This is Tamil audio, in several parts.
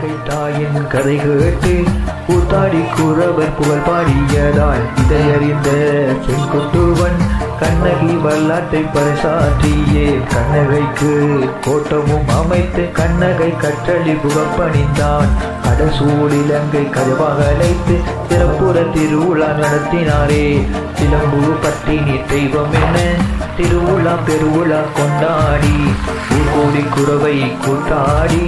கண்ணகை தாயின் கதை கேட்டு கூத்தாடி குறவர் புகழ் பாடியதால் இதையறிந்த செங்குட்டுவன் கண்ணகி வரலாற்றை பறைசாற்றியே கண்ணகைக்கு கோட்டமும் அமைத்து கண்ணகை கற்றளி புகப்பணிந்தான். கடசூழ் இலங்கை கருவாக அழைத்து சிறப்புற திருவிழா நடத்தினாரே. சிலம்பு பத்தினி தெய்வம் என திருவிழா பெருவிழா கொண்டாடி ஊர்கோடி குறவை கூட்டாடி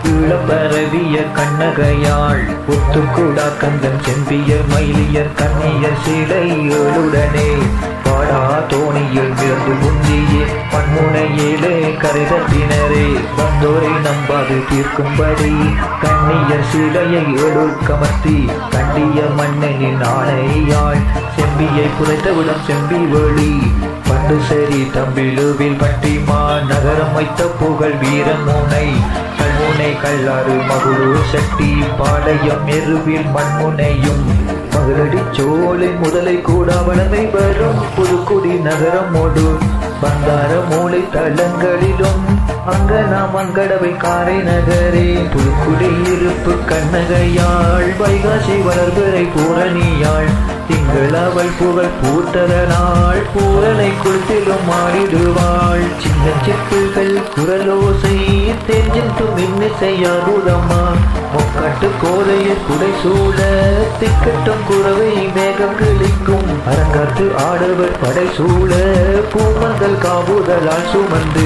இளப்பரவிய கண்ணகையாள் ஒத்துக்கூடா கந்தன் செம்பிய மயிலியர் கண்ணியர் சிலைகளுடனே பாடா தோணியில் விழுந்து முந்தியே பன்முனையிலே கரைதட்டினரே. வந்தோரை நம்பாது தீர்க்கும்படி கண்ணியர் சிலையை கமர்த்தி கண்டிய மன்னனின் ஆணையாள் செம்பியை புதைத்தவிடம் செம்பி வேளி பண்டு சரி தம்பிலுவில் பட்டிமா நகரம் வைத்த புகழ் வீரமுனை கல்முனை கல்லாறு மகுரு சட்டி பாளையம் எருவில் மண்முனையும் மகளடி சோலை முதலை கூட வளமை வரும் புதுக்குடி நகரமோடு பந்தார மூளை தளங்களிலும் அங்க நாம் அங்கடவை காரை நகரே. புதுக்குடி இருப்பு கண்ணகையாள் வைகாசி வளர்பிறை பூரணியாள் திங்கள் அவள் புகழ் பூத்ததனாள் பூரனை குளத்திலும் ஆடிடுவாள். சின்ன சிப்புகள் குரலோசை தெரிஞ்சும் இன்னிசையாகுதம்மா முக்காட்டு கோதைய குடை சூழ திக்கட்டும் குறவை மேகம் கிளிக்கும் அரங்காற்று ஆடவர் படை சூழ பூமங்கள் காபுதலால் சுமந்து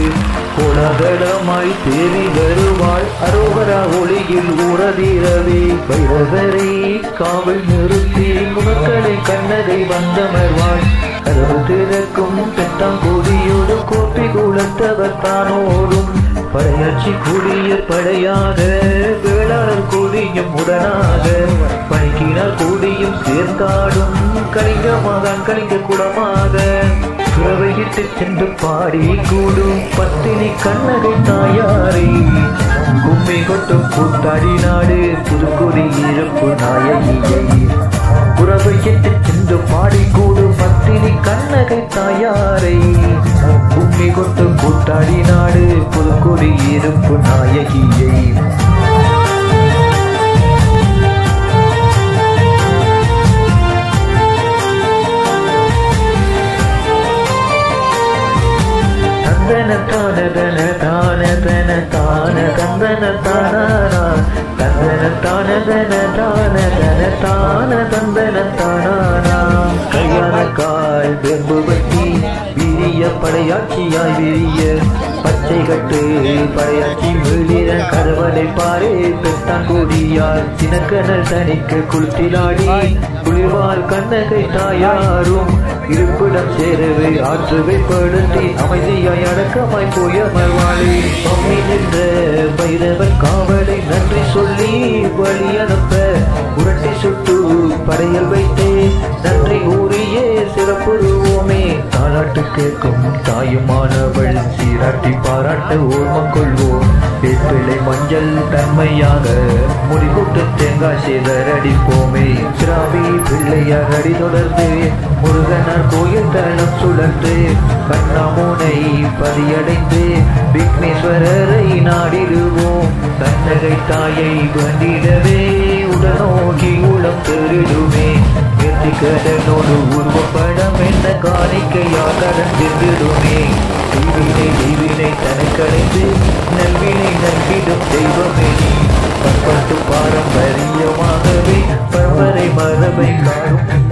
கோலாகலமாய் தேவி வருவாள் அரோகரா ஒளியில் ஊரதீரவே. வைரவரை காவல் நிறுத்தி முகக்களை கண்ணகை வந்தமர்வாள் கதவு திறக்கும் பெத்தாங்கூடியோடு கோப்பி குலத்தவர் தானோடும் படையாட்சி கூடியர் படையாக வேளாளர் கூடியும் உடனாக பணிக்கினால் கூடியும் சேர்ந்தாடும் கலிங்கமாக கலிங்க குடமாக குறவையிட்டு சென்று பாடி கூடும் பத்தினி கண்ணகை தாயாரை கும்மி கொட்டும் கூத்தாடி நாடு புதுக்குடி இருப்பு நாயகியை குறவையிட்டு சென்று பாடி கூடும் பத்தினி கண்ணகை தாயாரை கும்மி கொட்டும் கூத்தாடி நாடு புதுக்குடி இருப்பு நாயகியை. தந்தன தான தன தான தன தான தந்தன தானா தந்தன தான தன தான தன தான தந்தன தானா கல்யாண கால் வெம்பு வட்டி விரிய படையாட்சியாய் விரிய பச்சை கட்டு படையாட்சி மீளிர கருவலை பாரே பெத்தாங்கூடியார் சினக்கனல் தனிக்க குளித்திலாடி குளிர்வால் கண்ணகை தாயாரும் இருப்பிடம் சேரவே ஆற்றுவை படுத்தி அமைதியாய் அடக்கமாய் போய மர்வாளி அம்மி நின்ற பைரவர் காவலை நன்றி சொல்லி வழி அனுப்ப உரட்டி சுட்டு படையல் வைத்தே நன்றி கூறியே சிறப்புருவோமே. தாலாட்டு கேட்கும் தாயுமானவள் சீராட்டி பாராட்ட ஓர்மம் கொள்வோம் வேப்பிள்ளை மஞ்சள் தன்மையாக முடிவுட்டு தேங்காய் சேதரடிப்போமே. சிராவி பிள்ளையார் அடி தொடர்ந்து முருகனார் கோயில் தளம் சுழன்று கண்ணாமூனை பதியடைந்து விக்னேஸ்வரரை நாடிடுவோம் கண்ணகை தாயை வேண்டிடவே உடனோக்கி உளம் பெருடுமே. கடனோடு உருவப்படம் என்ன காணிக்கையா கடன் சென்றிடுமே. தீவினை தனக்கடைந்து நல்வினை நல்கிடும் தெய்வமே நீ பண்பட்டு பாரம்பரியமாகவே பரம்பரை மரபை காணும்.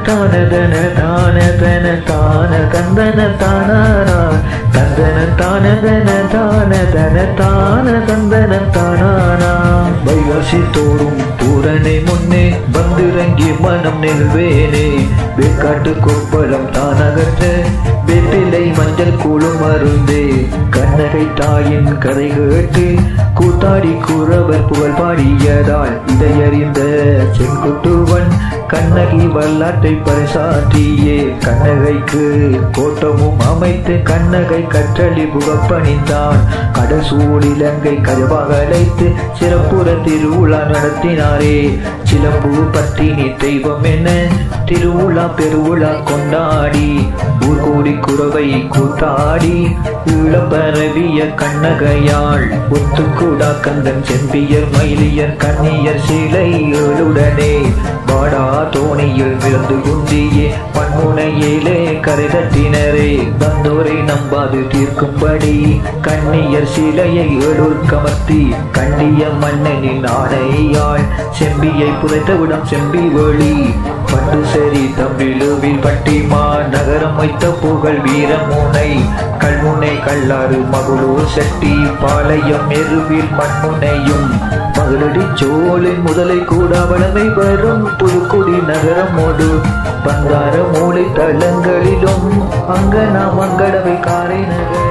தான தன தான தன தான தந்தன தானானா தந்தன தான தன தான தன தான தந்தன தானானா வைகாசி தோறும் பூரணை முன்னே வந்திறங்கி மனம் நெல்வேனே வேக்காட்டு கொப்பளம் தானகற்ற வேப்பிலை மஞ்சள் கூழும் அருந்தே கண்ணகை தாயின் கதை கேட்டு கூத்தாடி கூறவர் புகழ் பாடியதால் இதையறிந்த செங்குட்டுவன் கண்ணகி வரலாற்றை பரிசாற்றியே கண்ணகைக்கு கோட்டமும் அமைத்து கண்ணகை கற்றளி புகப்பணிந்தான் கடல் சூழ் இலங்கை கருவாக அழைத்து சிறப்புற திருவிழா நடத்தினாரே சிலம்பு பத்தினி தெய்வம் என திருவிழா பெருவிழா கொண்டாடி ஊர்கூடி குறவை கூத்தாடி ஈழப்பரவிய கண்ணகையாள் ஒத்துக்கூடா கந்தன் செம்பியர் மயிலியர் கண்ணியர் சிலை ஏழுடனே வாடா தோணியில் விழுந்து குந்தியே மண்முனையிலே கரை தட்டினரே வந்தோரை நம்பாது தீர்க்கும்படி கண்ணியர் சிலையை ஏழூர் கமர்த்தி கண்டிய மன்னனின் ஆணையாள் செம்பியை புதைத்தவிடம் செம்பி வேளி பண்டு சரி தமிழுவில் பட்டிமா நகரம் வைத்த புகழ் வீரமுனை கல்முனை கல்லாறு மகளூர் செட்டி பாளையம் எருவில் மண்முனையும் மகளடி சோழின் முதலை கூட வளமை வரும் புதுக்குடி நகரமோடு பந்தார மூளை தளங்களிலும் அங்கனா மங்களவை காரை நகரே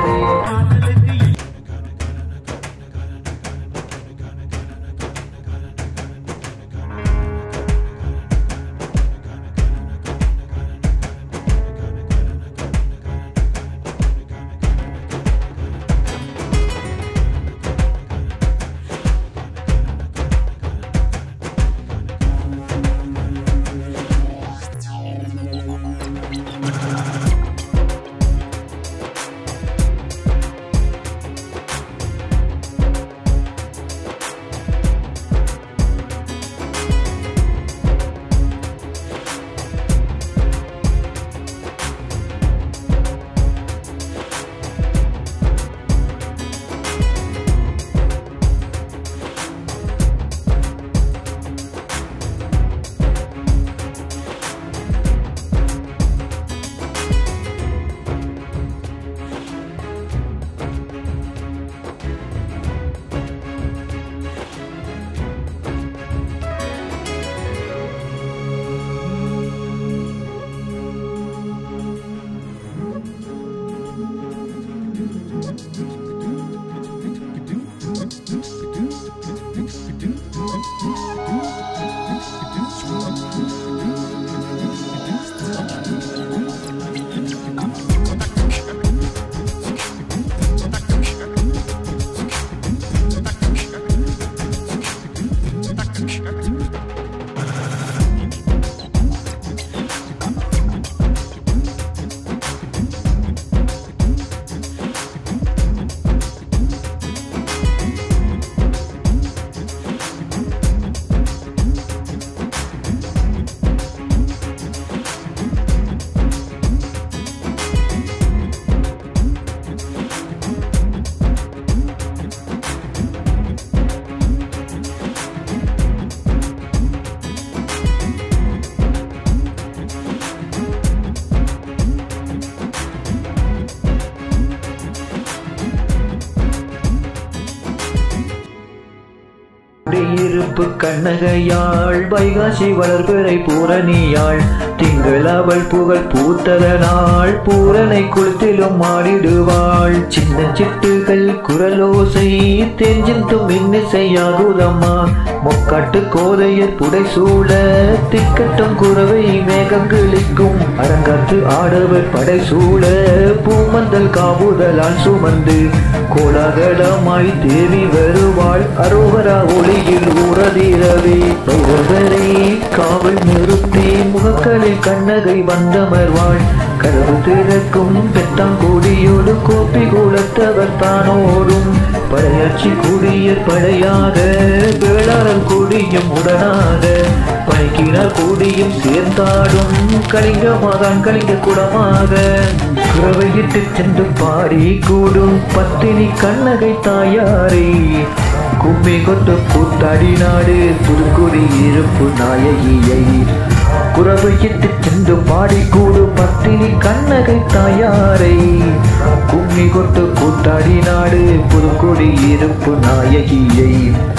இருப்பு கண்ணகையாள் வைகாசி வளர்பிறை பூரணியாள் திங்கள் அவள் புகழ் பூத்ததனாள் பூரனை குளத்திலும் ஆடிடுவாள் சின்ன சிட்டுகள் குரலோசை தெரிஞ்சும் இன்னிசையாகுதம்மா மொக்காட்டு கோதையர் புடை சூழ திக்கட்டும் குறவை மேகங்களிக்கும் அரங்காத்து ஆடவர் படை சூழ பூமந்தல் காவுதலால் சுமந்து கோலாகலமாய் தேவி வருவாள் அரோகரா ஒளியில் ஊரதிரவே பைரவரை காவல் நிறுத்தி முகக்களில் கண்ணகை வந்தமர்வாள் கதவு திறக்கும் பெத்தாங்கூடியோடு கோப்பி கூலத்தவர் தானோடும் படையாட்சி கூடியர் படையாக வேளாளர் கூடியும் உடனாக பணிக்கினார் கூடியும் சேர்ந்தாடும் கலிங்கமாதான் கலிங்க குடமாக குறவையிட்டு சென்று பாடி கூடும் பத்தினி கண்ணகை தாயாரே கும்மி கொண்டு கூத்தாடி நாடு புதுக்குடி இருப்பு நாயகியை குறவையிட்டு சென்று பாடிக்கூடு பத்தினி கண்ணகை தாயாரை கும்மி கொட்டு கூத்தாடி நாடு புதுக்குடி இருப்பு நாயகியை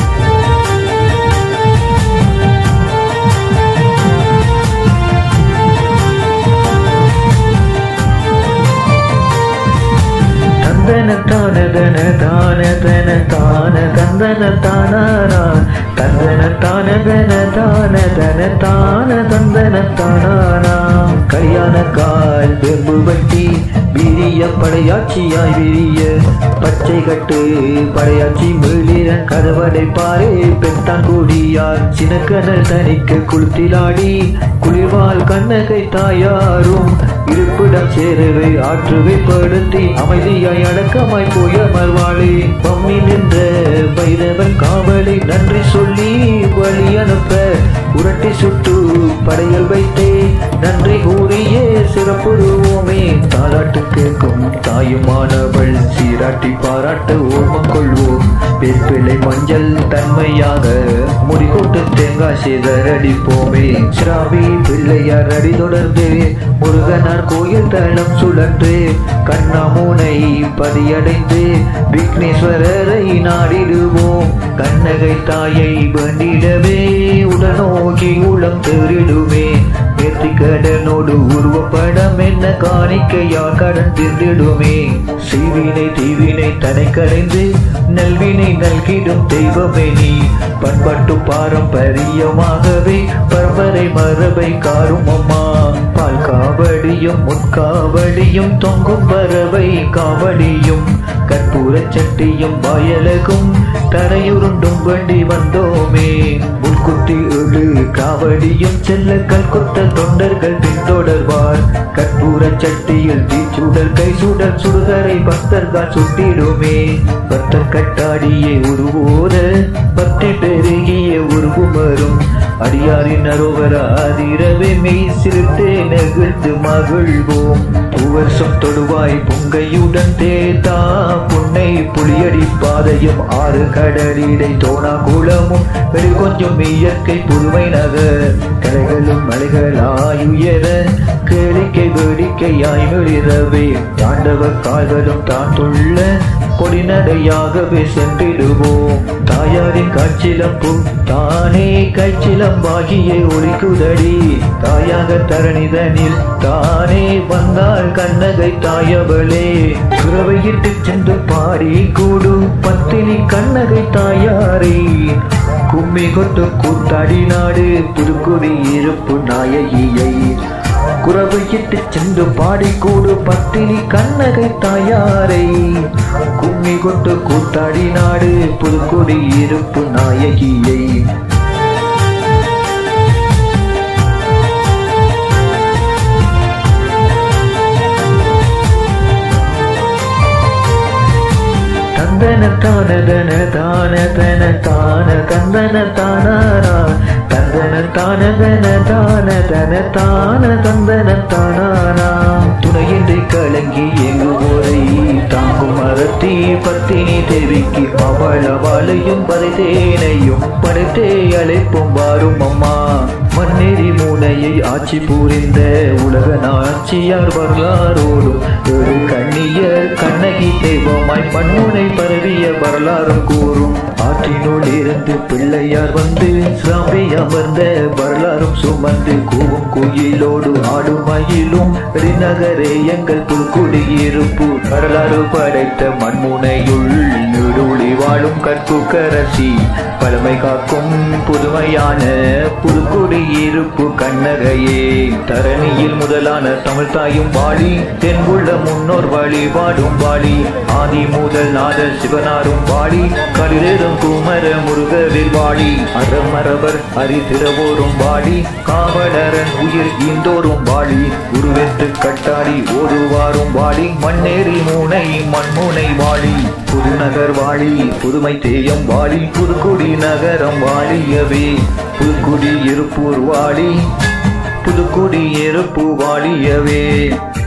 தந்தன தான தன தான தன தான தந்தன தானானா தந்தன தான தன தான தன தான தந்தன தானானா கல்யாண கால் வெம்பு வட்டி விரிய படையாட்சியாய் விரிய பச்சை கட்டு படையாட்சி மீளிரன் கதவடை பாரே பெத்தான் கூடியார் சினக்கனல் தனிக்க குளுத்திலாடி குளிர்வால் கண்ணகை தாயாரும் இருப்பிடம் சேரவை ஆற்றுவை படுத்தி அமைதியாய் அடக்கமாய் போய் அமர்வாளே பம்மி நின்ற பைரவன் காவலை நன்றி சொல்லி வழி அனுப்ப உரட்டி சுட்டு படையல் வைத்தே நன்றி கூறியே சிறப்புறுவோமே தாலாட்டு கேட்கும் தாயுமானவள் சீராட்டி பாராட்ட ஓமம் கொள்வோம் வேப்பிலை மஞ்சள் தன்மையாக முடிகொட்டு தேங்காய் செய்தர் அடிப்போமே சிராபி பிள்ளையார் அடி தொடர்ந்து முருகனார் கோயில் தளம் சுழன்று கண்ணாமூனை பதியடைந்து விக்னேஸ்வரரை நாடிடுவோம் கண்ணகை தாயை வேண்டிடவே உடனோக்கி உளம் தேறிடுமே நேர்த்தி கடனோடு உருவப்படம் என்ன காணிக்கையால் கடன் தீர்ந்திடுமே செய்வினை தீவினை தனை கலைந்து நல்வினை நல்கிடும் தெய்வமே நீ பண்பட்டு பாரம்பரியமாகவே பரம்பரை மரபை காரும் அம்மா பால் காவடியும் முற்காவடியும் தொங்கும் பறவை காவடியும் கற்பூர சட்டியும் வயலகும் தரையுருண்டும் வண்டி வந்தோமே முன்குத்தி எழு காவடியும் செல்ல கல்குத்த தொண்டர்கள் பின்தொடர்வார் கற்பூர சட்டியில் தீச்சுடல் கை சுடல் சுடுகரை பக்தர்கள் சுட்டிடுமே பக்தர் கட்டாடியே உருவோத பக்தி பெருகிய உருவுமரும் அடியாரின் அரோவர அதிரவே மெய் சிறுத்தே நெகிழ்ந்து மகிழ்வோம் பூவர்ஷம் தொடுவாய் பொங்கையுடன் தேதா புன்னை புளியடி பாதையும் ஆறு கடலிடை தோணா குளமும் வெளி கொஞ்சம் இயற்கை புதுமை நகர் கரைகளும் மலைகளாயுயர கேளிக்கை வேடிக்கையாய் மிளிரவே தாண்டவ கால்களும் தான் துள்ள கொடிநடையாகவே சென்றிடுவோம் தாயாரின் காட்சிலம்பு தானே கைச்சிலம்பாகியே ஒலிக்குதடி தாயாக தரணிதனில் தானே வந்தாள் கண்ணகை தாயவளே குறவையிட்டு சென்று பாடி கூடு பத்தினி கண்ணகை தாயாரை கும்மி கொட்டு கூத்தாடி நாடு புதுக்குடி இருப்பு நாயகியை குறவையிட்டு சென்று பாடிக்கூடு பத்தினி கண்ணகை தாயாரை கும்மி கொட்டு கூத்தாடி நாடு புதுக்குடி இருப்பு நாயகியை தந்தன தான தன தான தன தான தந்தன தானானா தந்தன தான தன தான தன தான தந்தன தானானா துணையின்றி கலங்கி எங்கு போரை தாங்கும் மரத்தி பத்தினி தேவிக்கு அவளவாளையும் பதைத்தேனையும் படைத்தே அழைப்போம் வாரும் அம்மா மண்ணெறி மூனையை ஆட்சி புரிந்த உலக நாச்சியார் வரலாறோடும் ஒரு கண்ணியர் கண்ணகி தெய்வமாய் மண்முனை பரவிய வரலாறும் கூறும் ஆற்றினுள் இருந்து பிள்ளையார் வந்து சாம்பி அமர்ந்த வரலாறும் சுமந்து கூவும் குயிலோடு ஆடும் மயிலும் நகரே எங்கள் புதுக்குடியிருப்பு வரலாறு படைத்த மண்முனையுள் நெடுளி வாழும் கற்புக்கரசி பழமை காக்கும் புதுமையான புதுக்குடியிருப்பு கண்ணகையே தரணியில் முதலான தமிழ் தாயும் வாழி தென்புள்ள முன்னோர் வழிபாடும் வாழி ஆதி முதல் நாத சிவனாரும் வாழி களிரேறும் குமர முருகரில் வாழி அறமரவர் அரிதிரவோரும் வாழி காவலரன் உயிர் ஈந்தோறும் வாழி உருவெத்து கட்டாடி ஓடுவாரும் வாழி மண்ணேறி மூனை மண்முனை வாழி புதுநகர் வாழி புதுமை தேயம் வாழி புதுக்குடி நகரம் வாழியவே புதுக்குடி இருப்பூர் வாழி புதுக்குடி இருப்பு வாழியவே